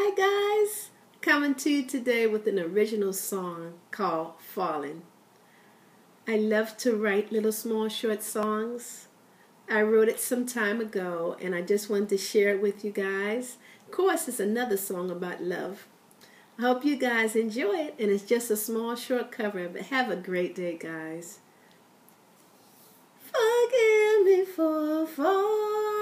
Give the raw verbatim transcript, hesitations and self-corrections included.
Hi guys, coming to you today with an original song called Falling. I love to write little small short songs. I wrote it some time ago and I just wanted to share it with you guys. Of course, it's another song about love. I hope you guys enjoy it, and it's just a small short cover, but have a great day, guys. Forgive me for falling.